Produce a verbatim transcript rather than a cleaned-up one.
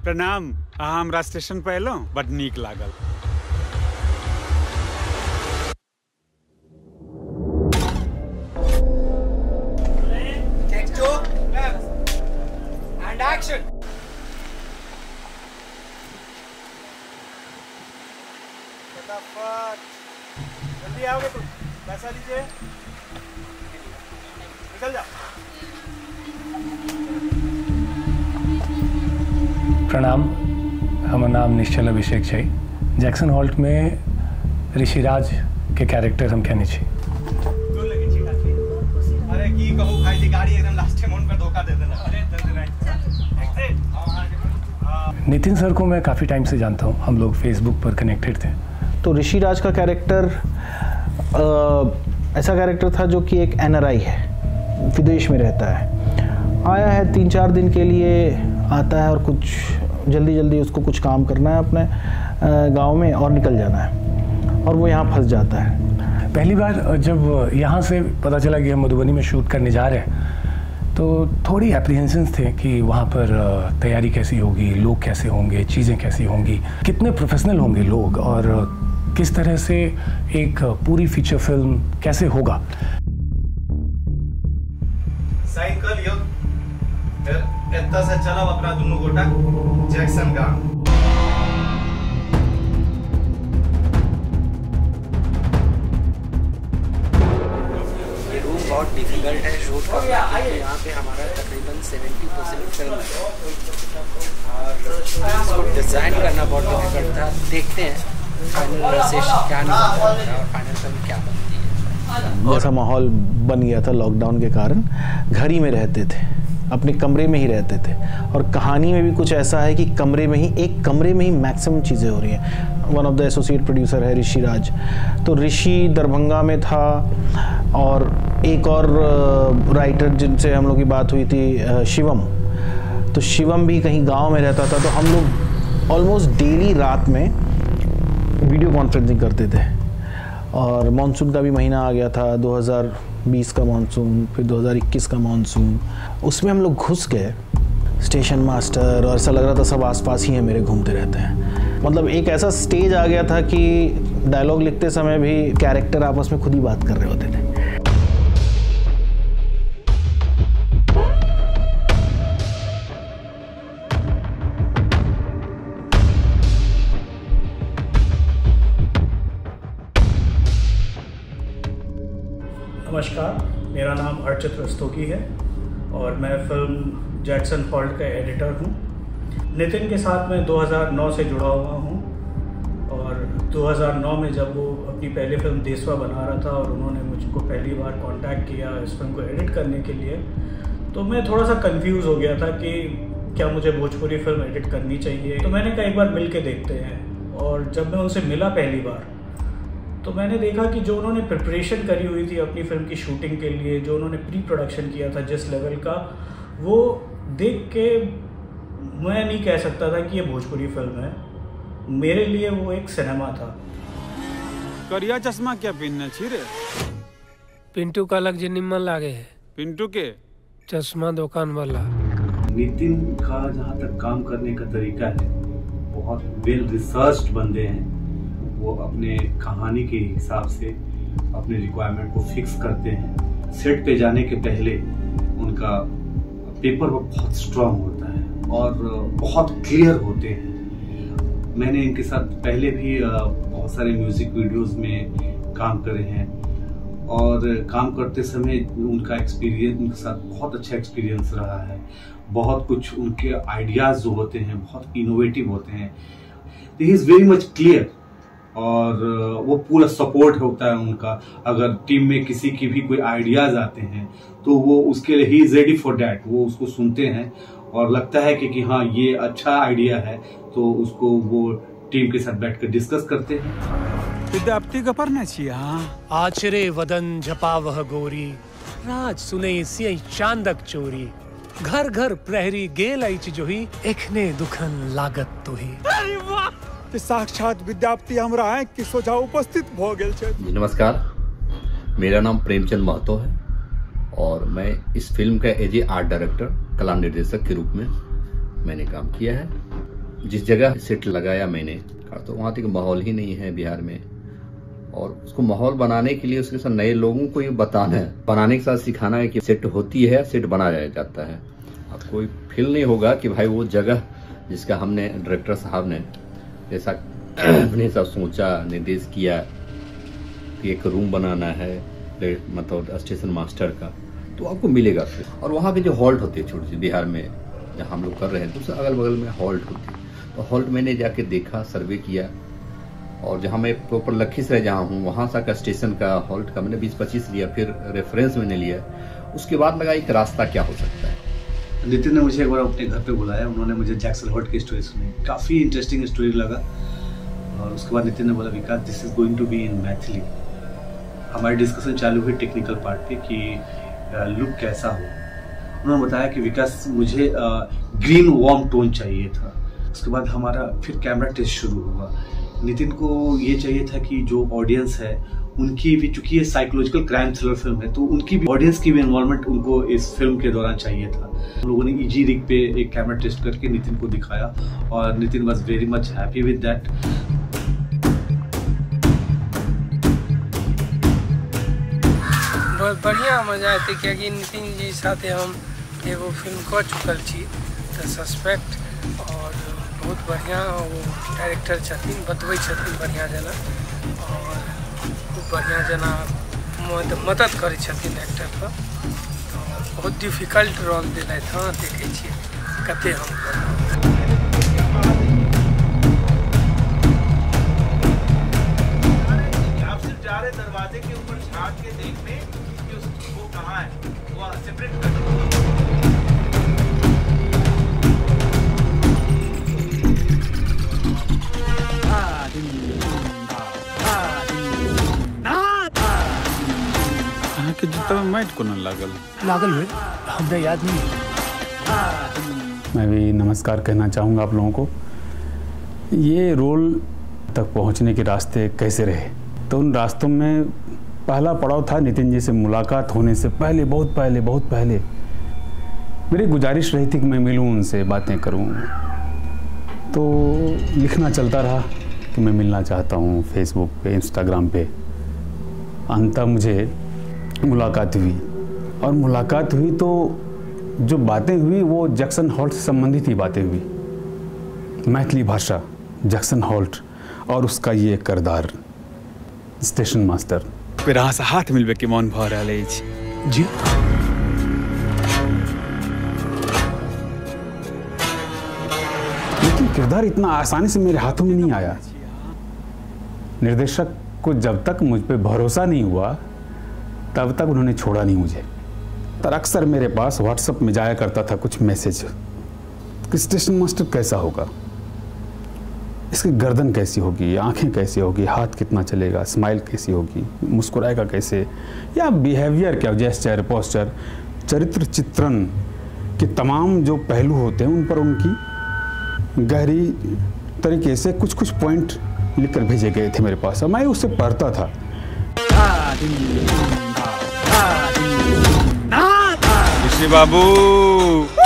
प्रणाम। अहाँ हमरा स्टेशन पर एलहुँ, बड नीक लागल। जल्दी आओगे तुम, पैसा दीजिए, निकल जाओ। प्रणाम, हमारा नाम निश्चल अभिषेक छै। जैक्सन हॉल्ट में ऋषिराज के कैरेक्टर हम कहने छी। अरे की कहूँ भाई जी, गाड़ी एकदम लास्ट टाइम पर धोखा दे देना। अरे नितिन सर को मैं काफ़ी टाइम से जानता हूँ, हम लोग फेसबुक पर कनेक्टेड थे। तो ऋषिराज का कैरेक्टर ऐसा कैरेक्टर था जो कि एक एन आर आई है, विदेश में रहता है, आया है तीन चार दिन के लिए, आता है और कुछ जल्दी जल्दी उसको कुछ काम करना है अपने गांव में और निकल जाना है, और वो यहाँ फंस जाता है। पहली बार जब यहाँ से पता चला कि हम मधुबनी में शूट करने जा रहे हैं, तो थोड़ी एप्रीहेंशंस थे कि वहाँ पर तैयारी कैसी होगी, लोग कैसे होंगे, चीज़ें कैसी होंगी, कितने प्रोफेशनल होंगे लोग, और किस तरह से एक पूरी फीचर फिल्म कैसे होगा। साइन कर लियो, फिर इतना से चला अपना दोनों गोटा जैक्सन का। ये रूम बहुत डिफिकल्ट है शूट करना, यहाँ पे हमारा तकरीबन सत्तर परसेंट फिल्म है और इसको डिज़ाइन करना बहुत डिफिकल्ट था। देखते हैं फाइनल से क्या निकलता है और फाइनल फिल्म क्या बनती है। जैसा माहौल बन गया था लॉकडाउन के कारण, घर ही में रहते थे, अपने कमरे में ही रहते थे, और कहानी में भी कुछ ऐसा है कि कमरे में ही, एक कमरे में ही मैक्सिमम चीज़ें हो रही हैं। One of the associate producer है ऋषिराज, तो ऋषि दरभंगा में था, और एक और राइटर जिनसे हम लोग की बात हुई थी शिवम, तो शिवम भी कहीं गांव में रहता था। तो हम लोग ऑलमोस्ट डेली रात में वीडियो कॉन्फ्रेंसिंग करते थे, और मानसून का भी महीना आ गया था, दो हज़ार बीस का मानसून, फिर दो हज़ार इक्कीस का मानसून, उसमें हम लोग घुस गए स्टेशन मास्टर, और ऐसा लग रहा था सब आसपास ही हैं मेरे, घूमते रहते हैं। मतलब एक ऐसा स्टेज आ गया था कि डायलॉग लिखते समय भी कैरेक्टर आपस में खुद ही बात कर रहे होते थे। नमस्कार, मेरा नाम अर्चित रस्तोगी है और मैं फिल्म जैक्सन हॉल्ट का एडिटर हूँ। नितिन के साथ मैं दो हज़ार नौ से जुड़ा हुआ हूँ, और दो हज़ार नौ में जब वो अपनी पहली फिल्म देसवा बना रहा था और उन्होंने मुझको पहली बार कांटेक्ट किया इस फिल्म को एडिट करने के लिए, तो मैं थोड़ा सा कंफ्यूज हो गया था कि क्या मुझे भोजपुरी फिल्म एडिट करनी चाहिए। तो मैंने कहा एक बार मिल के देखते हैं, और जब मैं उनसे मिला पहली बार, तो मैंने देखा कि जो उन्होंने प्रिपरेशन करी हुई थी अपनी फिल्म की शूटिंग के लिए, जो उन्होंने प्री प्रोडक्शन किया था जिस लेवल का, वो देख के मैं नहीं कह सकता था कि ये भोजपुरी फिल्म है। मेरे लिए वो एक सिनेमा था। करिया चश्मा क्या पहनना छी रे? पिंटू का अलग जी निम्न लागे है। पिंटू के चश्मा दुकान वाला। नितिन का जहाँ तक काम करने का तरीका है, बहुत वेल रिसर्च्ड बंदे हैं। वो अपने कहानी के हिसाब से अपने रिक्वायरमेंट को फिक्स करते हैं। सेट पे जाने के पहले उनका पेपर वर्क बहुत स्ट्रांग होता है और बहुत क्लियर होते हैं। मैंने इनके साथ पहले भी बहुत सारे म्यूजिक वीडियोस में काम करे हैं, और काम करते समय उनका एक्सपीरियंस, उनके साथ बहुत अच्छा एक्सपीरियंस रहा है। बहुत कुछ उनके आइडियाज जो होते हैं बहुत इनोवेटिव होते हैं। He is very much clear, और वो पूरा सपोर्ट होता है उनका। अगर टीम में किसी की भी कोई आइडियाज आते हैं तो वो उसके लिए he is ready for that. वो उसको सुनते हैं और लगता है कि, कि हाँ ये अच्छा आइडिया है, तो उसको वो टीम के साथ बैठकर डिस्कस करते हैं। विद्यार्थी का पढ़ना चाहिए। हाँ, आचरे वदन झपावह गोरी, राज सुने सिय चांदक चोरी, घर घर प्रहरी गेल आइच जोही, एखने दुखन लागत तोही। अरे वाह, तो साक्षात विद्यार्थी हमरा है कि सोझा उपस्थित भ गेल छै। नमस्कार, मेरा नाम प्रेमचंद महतो है और मैं इस फिल्म का एज ए आर्ट डायरेक्टर, कला निर्देशक के रूप में मैंने काम किया है। जिस जगह सेट लगाया मैंने तो वहाँ तक माहौल ही नहीं है बिहार में, और उसको माहौल बनाने के लिए उसके साथ नए लोगों को ये बताना है, बनाने के साथ सिखाना है कि सेट होती है, सेट बनाया जाता है। अब कोई फील नहीं होगा कि भाई वो जगह जिसका हमने डायरेक्टर साहब ने जैसा अपने हिसाब सोचा, निर्देश किया कि एक रूम बनाना है मतलब स्टेशन मास्टर का, तो आपको मिलेगा फिर। और वहाँ के जो हॉल्ट होते हैं छोटे से बिहार में जहाँ हम लोग कर रहे हैं तो उससे अगल बगल में हॉल्ट होती है, तो हॉल्ट मैंने जाके देखा, सर्वे किया, और जहाँ मैं प्रॉपर लखीसराय जहाँ हूँ वहाँ सा का स्टेशन का हॉल्ट का मैंने बीस पच्चीस लिया, फिर रेफरेंस मैंने लिया, उसके बाद लगा एक रास्ता क्या हो सकता है। नितिन ने मुझे एक बार अपने घर पे बुलाया, उन्होंने मुझे जैक्सन हॉल्ट की स्टोरी सुनी, काफ़ी इंटरेस्टिंग स्टोरी लगा, और उसके बाद नितिन ने बोला Vikas this is going to be in Maithili. हमारी डिस्कशन चालू हुई टेक्निकल पार्ट पे कि लुक कैसा हो। उन्होंने बताया कि विकास मुझे ग्रीन वार्म टोन चाहिए था। उसके बाद हमारा फिर कैमरा टेस्ट शुरू हुआ। नितिन को ये चाहिए था कि जो ऑडियंस है उनकी भी, चूंकि ये साइकोलॉजिकल क्राइम थ्रिलर फिल्म है, तो उनकी भी ऑडियंस की भी इन्वॉल्वमेंट उनको इस फिल्म के दौरान चाहिए था। हम लोगों ने ईजी रिग पे एक कैमरा टेस्ट करके नितिन को दिखाया, और Nitin was very much happy with that. बहुत बढ़िया मजा आते क्योंकि नितिन जी साथ हम एगो फिल्म कर चुकल छी द सस्पेक्ट, और बहुत बढ़िया वो डायरेक्टर छथिन, बतबै छथिन बढ़िया जना, और खूब बढ़िया जना मदद करै छथिन एक्टर पर। तो बहुत डिफिकल्ट रोल दिलथि, हाँ देखै छियै कते हम आप सिर्फ जा रहे दरवाजे के ऊपर झाँक के देखने कि वो कहाँ है, वो सेपरेट कर। के जूता में माइट को न लागल लागल हुए हमने याद नहीं। मैं भी नमस्कार कहना चाहूँगा आप लोगों को। ये रोल तक पहुँचने के रास्ते कैसे रहे, तो उन रास्तों में पहला पड़ाव था नितिन जी से मुलाकात होने से पहले, बहुत पहले बहुत पहले मेरी गुजारिश रही थी कि मैं मिलूं उनसे, बातें करूं। तो लिखना चलता रहा कि मैं मिलना चाहता हूं, फेसबुक पे, इंस्टाग्राम पे। अंततः मुझे मुलाकात हुई, और मुलाकात हुई तो जो बातें हुई वो जैक्सन हॉल्ट से संबंधित ही बातें हुई। मैथिली भाषा, जैक्सन हॉल्ट और उसका ये किरदार स्टेशन मास्टर। फिर अहाँ से हाथ मिलबे के मन भ रहल अछि। जी लेकिन किरदार इतना आसानी से मेरे हाथों में नहीं आया। निर्देशक को जब तक मुझ पे भरोसा नहीं हुआ तब तक उन्होंने छोड़ा नहीं मुझे। तर अक्सर मेरे पास व्हाट्सएप में जाया करता था कुछ मैसेज कि स्टेशन मास्टर कैसा होगा, इसकी गर्दन कैसी होगी, आंखें कैसी होगी, हाथ कितना चलेगा, स्माइल कैसी होगी, मुस्कुराएगा कैसे, या बिहेवियर क्या, जेस्चर, पोस्चर, चरित्र चित्रण के तमाम जो पहलू होते हैं उन पर उनकी गहरी तरीके से कुछ कुछ पॉइंट लिखकर भेजे गए थे मेरे पास, और मैं उससे पढ़ता था। ऋषि बाबू